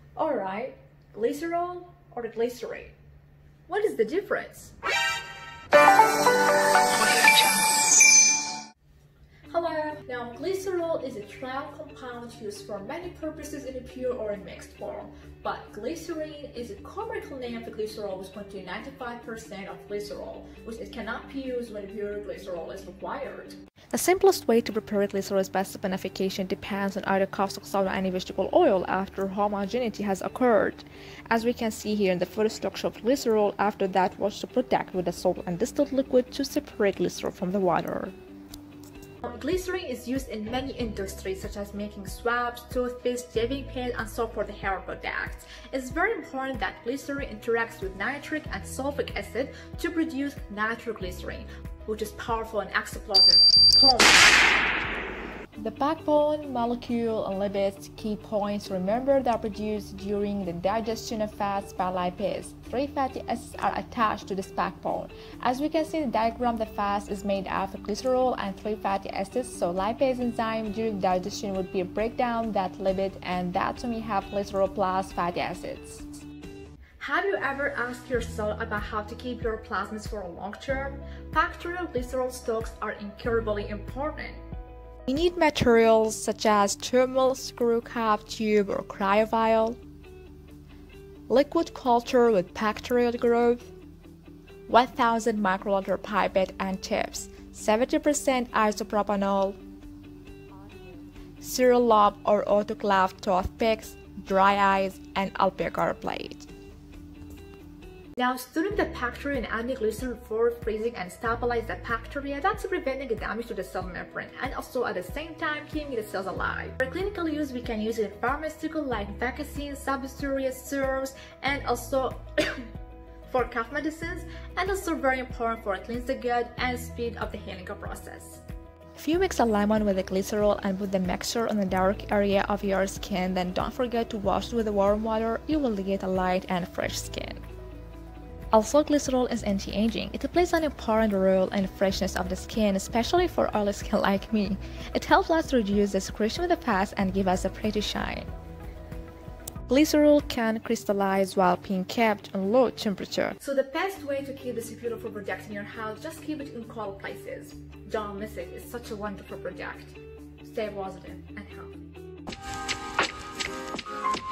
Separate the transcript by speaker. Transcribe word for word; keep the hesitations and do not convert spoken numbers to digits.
Speaker 1: Alright, glycerol or the glycerin? What is the difference? Hello! Now, glycerol is a trial compound used for many purposes in a pure or in mixed form, but glycerin is a commercial name for glycerol which contains ninety-five percent of glycerol, which it cannot be used when pure glycerol is required.
Speaker 2: The simplest way to prepare glycerol's best saponification depends on either caustic soda or any vegetable oil after homogeneity has occurred. As we can see here in the photo structure of glycerol, after that wash to protect with the salt and distilled liquid to separate glycerol from the water.
Speaker 1: Glycerin is used in many industries such as making swabs, toothpaste, shaving paste, and so for the hair products. It's very important that glycerin interacts with nitric and sulfuric acid to produce nitroglycerin, which is powerful and explosive.
Speaker 2: The backbone, molecule, and lipids key points remember that are produced during the digestion of fats by lipase. Three fatty acids are attached to this backbone. As we can see in the diagram, the fat is made out of glycerol and three fatty acids, so lipase enzyme during digestion would be a breakdown that lipid, and that's when we have glycerol plus fatty acids.
Speaker 1: Have you ever asked yourself about how to keep your plasmids for a long term? Bacterial glycerol stocks are incredibly important.
Speaker 2: We need materials such as thermal screw cap tube or cryovial, liquid culture with bacterial growth, one thousand microliter pipette and tips, seventy percent isopropanol, serial lobe or autoclave toothpicks, dry ice, and alpaca plate.
Speaker 1: Now, storing the bacteria in anti-glycerin before freezing and stabilize the bacteria, that's preventing the damage to the cell membrane and also at the same time keeping the cells alive. For clinical use, we can use it in pharmaceutical like vaccines, substitutes, serums, and also for cough medicines, and also very important for cleanse the gut and speed of the healing process.
Speaker 2: If you mix a lemon with the glycerol and put the mixture on the dark area of your skin, then don't forget to wash it with warm water. You will get a light and fresh skin. Also, glycerol is anti-aging. It plays an important role in the freshness of the skin, especially for oily skin like me. It helps us reduce the secretion with the fats and give us a pretty shine. Glycerol can crystallize while being kept on low temperature.
Speaker 1: So the best way to keep this beautiful product in your house, just keep it in cold places. Don't miss it. It's such a wonderful product. Stay positive and healthy.